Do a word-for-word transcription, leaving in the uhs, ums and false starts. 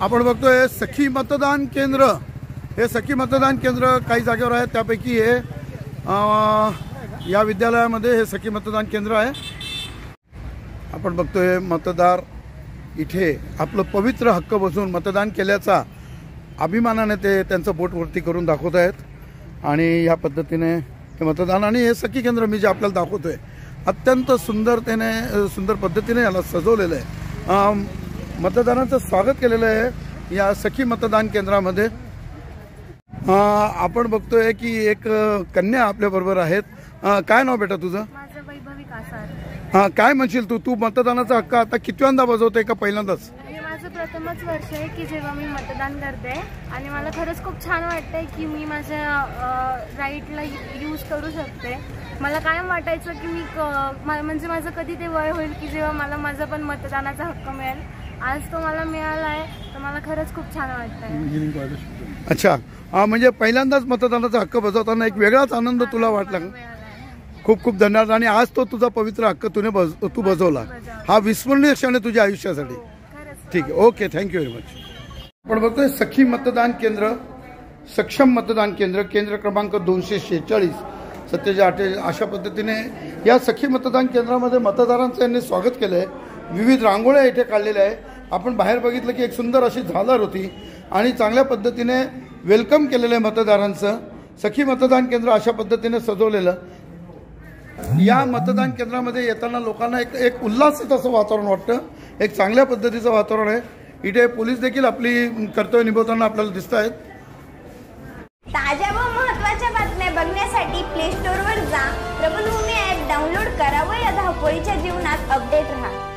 आपण बघतोय सखी मतदान केंद्र। हे सखी मतदान केंद्र काही जागेवर आहे, त्यापैकी हे या विद्यालयामध्ये हे सखी मतदान केंद्र आहे। आपण बघतोय मतदार इथे आपलं पवित्र हक्क बसून मतदान केल्याचा अभिमानाने ते त्यांचं बोट वरती करून दाखवत आहेत आणि या पद्धतीने हे मतदान आणि हे सखी केंद्र मी जे आपल्याला दाखवतोय अत्यंत सुंदरतेने सुंदर पद्धतीने याला सजवलेलं आहे। मतदानाचं स्वागत केलेलं आहे या सखी मतदान केंद्रामध्ये। आपण बघतोय की एक कन्या आपल्या बरोबर आहेत। काय नाव बेटा तुझं? माझं वैभवी कासार। हां, काय म्हणशील तू? तू मतदानाचा हक्क आता कितव्यांदा बजावतोय का पहिल्यांदाच? हे माझं प्रथमच वर्ष आहे की जेव्हा मी मतदान करते आणि मला खरंच खूप छान वाटतंय की मी माझ्या राईटला यूज करू शकते। मला कायम वाटायचं की मी म्हणजे माझं कधी ते वय होईल की जेव्हा मला माझा पण मतदानाचा हक्क मिळेल। आज तो मला मिळाला आहे तर मला खरंच खूप छान वाटतंय। अच्छा, हा म्हणजे पहिल्यांदाच मतदानाचा हक्क बजावताना एक वेगळाच आनंद तुला वाटला। खूप खूप धन्यवाद। आणि आज तो तुझा पवित्र हक्क तुने बज तू बजावला, हा विस्मरणीय क्षण आहे तुझ्या आयुष्यासाठी। ठीक आहे, ओके, थँक्यू व्हेरी मच। आपण बघतोय सखी मतदान केंद्र, सक्षम मतदान केंद्र, केंद्र क्रमांक दोनशे शेहेचाळीस सत्तेचे आठे अशा पद्धतीने या सखी मतदान केंद्रामध्ये मतदारांचं यांनी स्वागत केलं आहे। विविध रांगोळ्या इथे काढलेल्या आहे। आपण बाहेर बघितलं की एक सुंदर अशी झालर होती आणि चांगल्या पद्धतीने वेलकम केलेलं आहे मतदारांचं। सखी मतदान केंद्र अशा पद्धतीने सजवलेलं। या मतदान केंद्रामध्ये येताना लोकांना एक एक उल्हासित असं वातावरण वाटतं, एक चांगल्या पद्धतीचं वातावरण आहे। इथे पोलीस देखील आपली कर्तव्य निभवताना आपल्याला दिसत आहेत। ताज्या व महत्त्वाच्या बातम्या बघण्यासाठी प्ले स्टोअरवर जा, प्रबलभूमी ॲप डाउनलोड करा व या धावपळीच्या जीवनात अपडेट राहा।